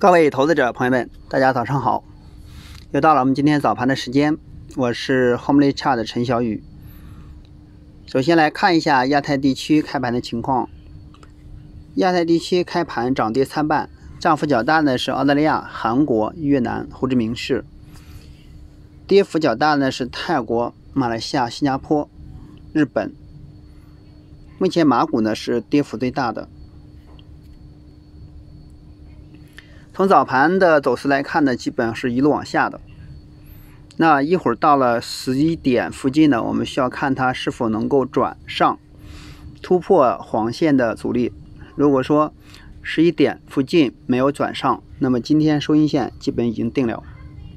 各位投资者朋友们，大家早上好！又到了我们今天早盘的时间，我是 HomeLyChart 的陈小雨。首先来看一下亚太地区开盘的情况。亚太地区开盘涨跌参半，涨幅较大的是澳大利亚、韩国、越南、胡志明市；跌幅较大的是泰国、马来西亚、新加坡、日本。目前马股呢是跌幅最大的。从早盘的走势来看呢，基本上是一路往下的。那一会儿到了11点附近呢，我们需要看它是否能够转上，突破黄线的阻力。如果说11点附近没有转上，那么今天收阴线基本已经定了。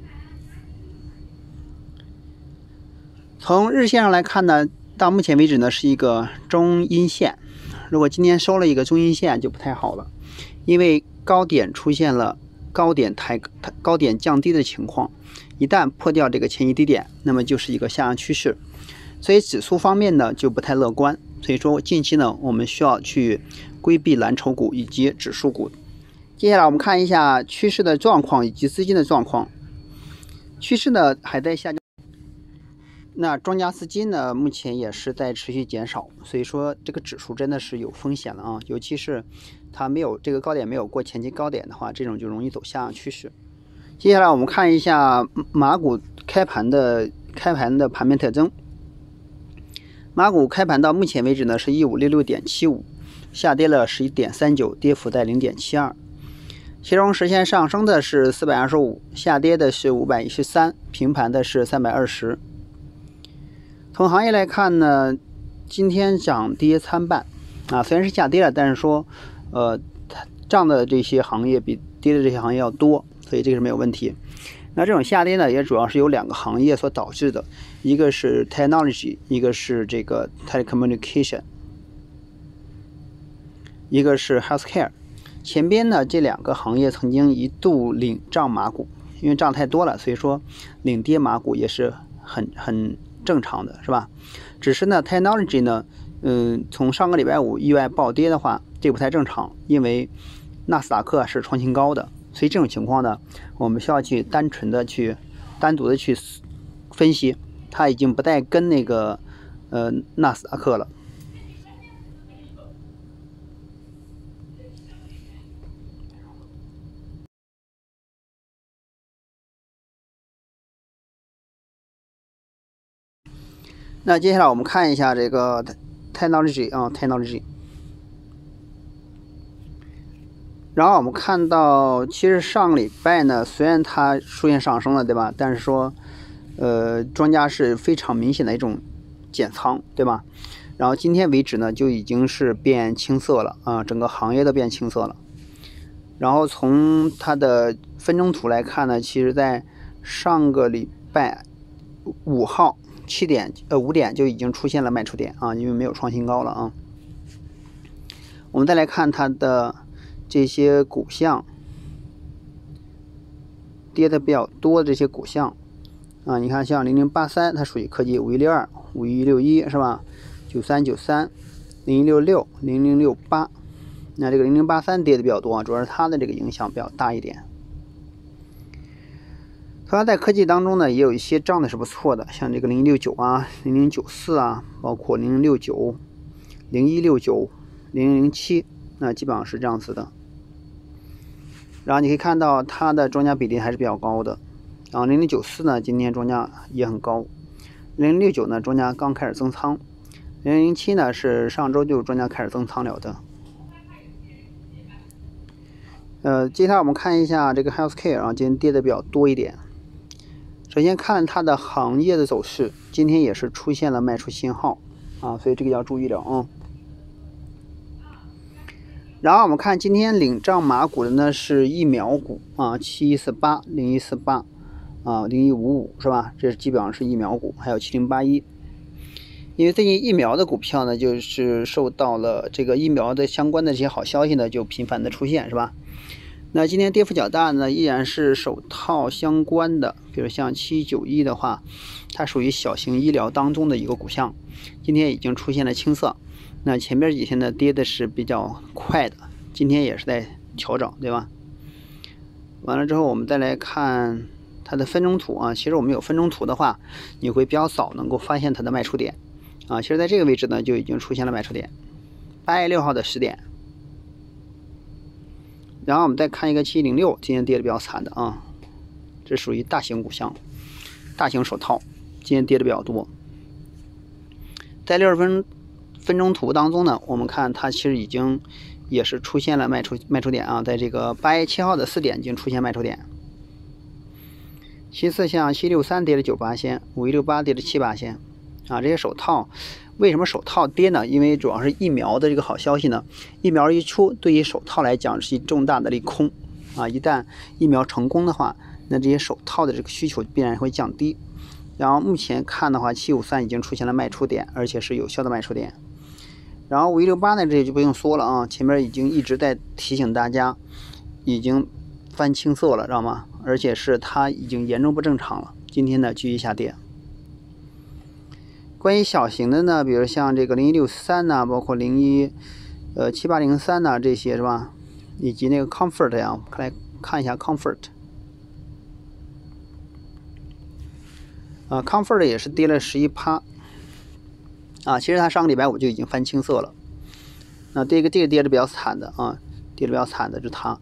从日线上来看呢，到目前为止呢是一个中阴线。如果今天收了一个中阴线就不太好了，因为高点出现了高点降低的情况，一旦破掉这个前移低点，那么就是一个下降趋势。所以指数方面呢就不太乐观。所以说近期呢我们需要去规避蓝筹股以及指数股。接下来我们看一下趋势的状况以及资金的状况。趋势呢还在下降。那庄家资金呢，目前也是在持续减少，所以说这个指数真的是有风险了啊！尤其是它没有这个高点没有过前期高点的话，这种就容易走下降趋势。接下来我们看一下马股开盘的盘面特征。马股开盘到目前为止呢是1566.75，下跌了11.39，跌幅在0.72。其中实现上升的是425，下跌的是513，平盘的是320。从行业来看呢，今天涨跌参半啊，虽然是下跌了，但是说涨的这些行业比跌的这些行业要多，所以这个是没有问题。那这种下跌呢，也主要是由两个行业所导致的，一个是 technology， 一个是这个 telecommunication， 一个是 healthcare。前边呢这两个行业曾经一度领涨马股，因为涨太多了，所以说领跌马股也是很正常的，是吧？只是呢 technology 呢从上个礼拜五意外暴跌的话，这不太正常，因为纳斯达克是创新高的，所以这种情况呢我们需要去单独的去分析，它已经不再跟那个纳斯达克了。那接下来我们看一下这个 technology。然后我们看到，其实上个礼拜呢，虽然它出现上升了，对吧？但是说，庄家是非常明显的一种减仓，对吧？然后今天为止呢，就已经是变青色了啊，整个行业都变青色了。然后从它的分钟图来看呢，其实在上个礼拜5号5点就已经出现了卖出点啊，因为没有创新高了啊。我们再来看它的这些股项，跌的比较多的这些股项啊，你看像0083它属于科技，5162、5161是吧？9393、0166、0068，那这个0083跌的比较多啊，主要是它的这个影响比较大一点。同样在科技当中呢，也有一些涨的是不错的，像这个0069啊、0094啊，包括0069、0169、0007，那基本上是这样子的。然后你可以看到它的庄家比例还是比较高的，然后0094呢，今天庄家也很高，0069呢，庄家刚开始增仓，0007呢是上周就庄家开始增仓了的。接下来我们看一下这个 healthcare 啊，今天跌的比较多一点。首先看它的行业的走势，今天也是出现了卖出信号啊，所以这个要注意了啊。然后我们看今天领涨马股的呢是疫苗股啊，7148、0148啊、0155是吧？这基本上是疫苗股，还有7081。因为最近疫苗的股票呢，就是受到了这个疫苗的相关的这些好消息呢，就频繁的出现，是吧？那今天跌幅较大呢，依然是手套相关的，比如像791的话，它属于小型医疗当中的一个股项，今天已经出现了青色。那前边几天呢跌的是比较快的，今天也是在调整，对吧？ 完了之后，我们再来看它的分钟图啊。其实我们有分钟图的话，你会比较早能够发现它的卖出点啊。其实在这个位置呢，就已经出现了卖出点，8月6号的10点。然后我们再看一个7106，今天跌的比较惨的啊，这属于大型股项、大型手套，今天跌的比较多。在60分钟图当中呢，我们看它其实已经也是出现了卖出点啊，在这个8月7号的4点已经出现卖出点。其次像763跌了9%先，5168跌了7%先啊，这些手套。为什么手套跌呢？因为主要是疫苗的这个好消息呢，疫苗一出，对于手套来讲是重大的利空啊。一旦疫苗成功的话，那这些手套的这个需求必然会降低。然后目前看的话，753已经出现了卖出点，而且是有效的卖出点。然后5168呢，这就不用说了啊，前面已经一直在提醒大家，已经翻青色了，知道吗？而且是它已经严重不正常了。今天呢，继续下跌。关于小型的呢，比如像这个0163呐，包括7803呐，这些是吧？以及那个 Comfort 呀，我们来看一下 Comfort。Comfort 也是跌了11%啊。其实它上个礼拜五就已经翻青色了。那这个跌的比较惨的啊，跌的比较惨的就是它。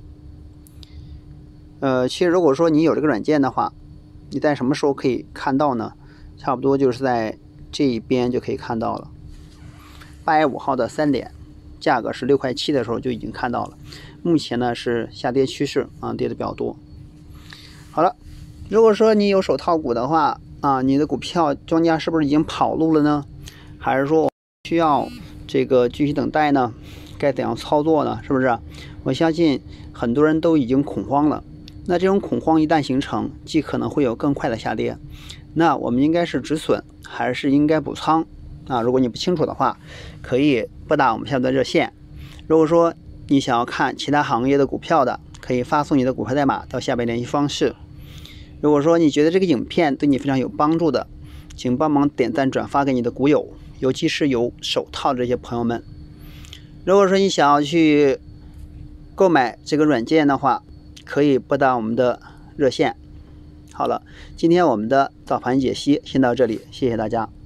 其实如果说你有这个软件的话，你在什么时候可以看到呢？差不多就是在这一边就可以看到了。8月5号的3点，价格是6.7块的时候就已经看到了。目前呢是下跌趋势啊，跌的比较多。好了，如果说你有手套股的话啊，你的股票庄家是不是已经跑路了呢？还是说需要这个继续等待呢？该怎样操作呢？是不是？我相信很多人都已经恐慌了。那这种恐慌一旦形成，既可能会有更快的下跌。那我们应该是止损，还是应该补仓啊？如果你不清楚的话，可以拨打我们下面的热线。如果说你想要看其他行业的股票的，可以发送你的股票代码到下边联系方式。如果说你觉得这个影片对你非常有帮助的，请帮忙点赞转发给你的股友，尤其是有手套的这些朋友们。如果说你想要去购买这个软件的话，可以拨打我们的热线。好了，今天我们的早盘解析先到这里，谢谢大家。